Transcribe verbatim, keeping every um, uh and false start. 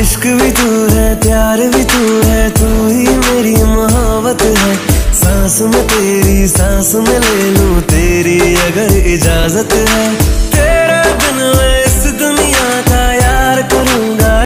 इश्क भी तू है, प्यार भी तू है, तू ही मेरी मोहब्बत है। सांस में तेरी सांस में ले लूं तेरी अगर इजाजत है।